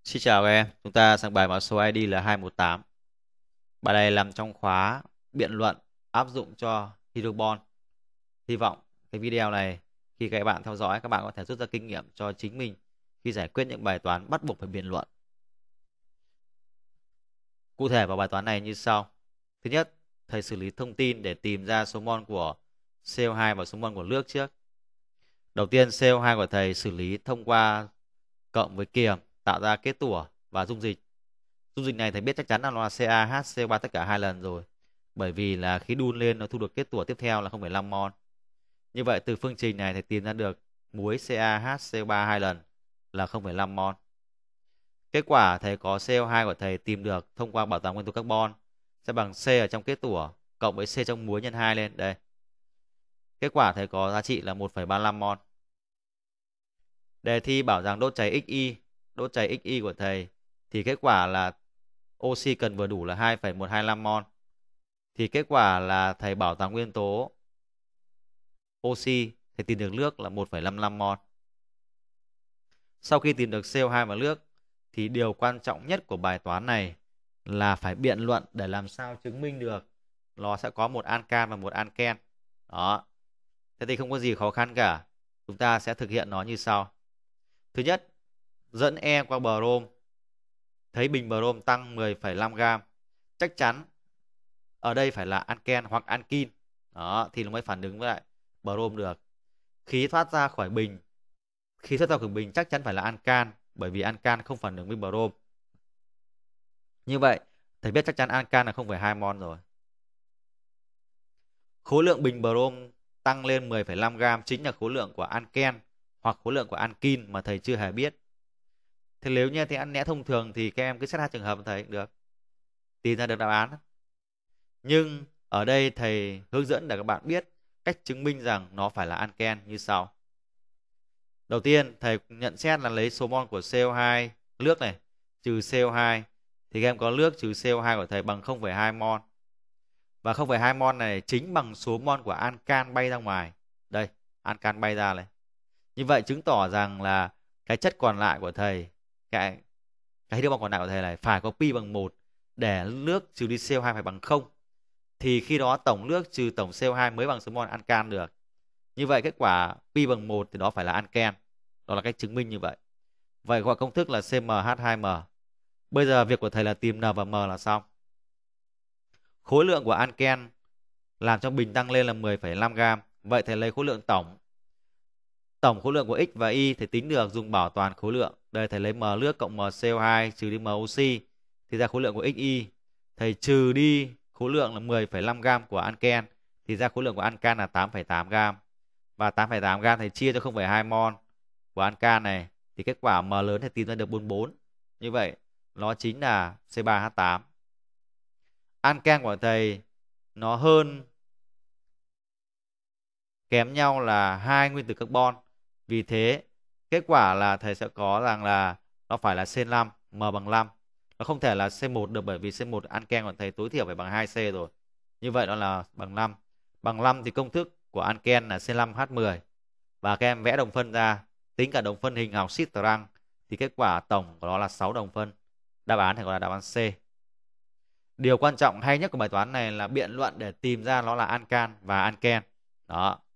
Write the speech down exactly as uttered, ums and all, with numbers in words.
Xin chào các em, chúng ta sang bài mã số i đê là hai một tám. Bài này nằm trong khóa biện luận áp dụng cho hydrobond. Hy vọng cái video này khi các bạn theo dõi, các bạn có thể rút ra kinh nghiệm cho chính mình khi giải quyết những bài toán bắt buộc phải biện luận. Cụ thể vào bài toán này như sau. Thứ nhất, thầy xử lý thông tin để tìm ra số mol của xê o hai và số mol của nước trước. Đầu tiên, xê o hai của thầy xử lý thông qua cộng với kiềm tạo ra kết tủa và dung dịch. Dung dịch này thầy biết chắc chắn là nó là CaH, xê o ba tất cả hai lần rồi. Bởi vì là khi đun lên nó thu được kết tủa tiếp theo là không phẩy năm mol. Như vậy từ phương trình này thầy tìm ra được muối CaH, xê o ba hai lần là không phẩy năm mol. Kết quả thầy có xê o hai của thầy tìm được thông qua bảo toàn nguyên tố carbon sẽ bằng C ở trong kết tủa cộng với C trong muối nhân hai lên. Đây. Kết quả thầy có giá trị là một phẩy ba lăm mol. Đề thi bảo rằng đốt cháy Xy, đốt cháy Xy của thầy thì kết quả là oxy cần vừa đủ là hai phẩy một hai lăm mol. Thì kết quả là thầy bảo toàn nguyên tố oxy thầy tìm được nước là một phẩy năm mươi lăm mol. Sau khi tìm được xê o hai và nước thì điều quan trọng nhất của bài toán này là phải biện luận để làm sao chứng minh được nó sẽ có một alcan và một alken. Đó. Thế thì không có gì khó khăn cả. Chúng ta sẽ thực hiện nó như sau. Thứ nhất, dẫn E qua brom. Thấy bình brom tăng mười phẩy năm gam. Chắc chắn ở đây phải là alken hoặc alkin. Đó, thì nó mới phản ứng với lại brom được. Khí thoát ra khỏi bình. Khí thoát ra khỏi bình chắc chắn phải là alcan, bởi vì alcan không phản ứng với brom. Như vậy, thầy biết chắc chắn alcan là không phẩy hai mol rồi. Khối lượng bình brom tăng lên mười phẩy năm gam chính là khối lượng của alken hoặc khối lượng của alkin mà thầy chưa hề biết. Thế nếu như thì ăn lẽ thông thường thì các em cứ xét hai trường hợp thầy cũng được. Tìm ra được đáp án. Nhưng ở đây thầy hướng dẫn để các bạn biết cách chứng minh rằng nó phải là alken như sau. Đầu tiên thầy nhận xét là lấy số mol của xê o hai nước này trừ xê o hai thì các em có nước trừ xê o hai của thầy bằng không phẩy hai mol. Và không phẩy hai mol này chính bằng số mol của alcan bay ra ngoài. Đây, alcan bay ra này. Như vậy chứng tỏ rằng là cái chất còn lại của thầy, cái cái hydrobond còn lại của thầy này phải có pi bằng một để nước trừ đi xê o hai phải bằng không. Thì khi đó tổng nước trừ tổng xê o hai mới bằng số mol alcan được. Như vậy kết quả pi bằng một thì đó phải là alken. Đó là cách chứng minh như vậy. Vậy gọi công thức là xê em hát hai em. Bây giờ việc của thầy là tìm N và M là xong. Khối lượng của alken làm cho bình tăng lên là mười phẩy năm gam. Vậy thầy lấy khối lượng tổng. Tổng khối lượng của X và Y thì tính được dùng bảo toàn khối lượng. Đây thầy lấy M nước cộng M xê o hai trừ đi M oxy thì ra khối lượng của Xy. Thầy trừ đi khối lượng là mười phẩy năm gam của alken thì ra khối lượng của alkan là tám phẩy tám gam. Và tám phẩy tám gam thầy chia cho không phẩy hai mol của alkan này thì kết quả M lớn thì tìm ra được bốn mươi bốn. Như vậy nó chính là C ba H tám. Alken của thầy nó hơn kém nhau là hai nguyên tử carbon. Vì thế kết quả là thầy sẽ có rằng là nó phải là C năm, M bằng năm. Nó không thể là C một được bởi vì C một alken của thầy tối thiểu phải bằng hai C rồi. Như vậy nó là bằng năm. Bằng năm thì công thức của alken là C năm H mười. Và các em vẽ đồng phân ra, tính cả đồng phân hình học Citrang thì kết quả tổng của nó là sáu đồng phân. Đáp án thì gọi là đáp án C. Điều quan trọng hay nhất của bài toán này là biện luận để tìm ra nó là alkan và alken. Đó.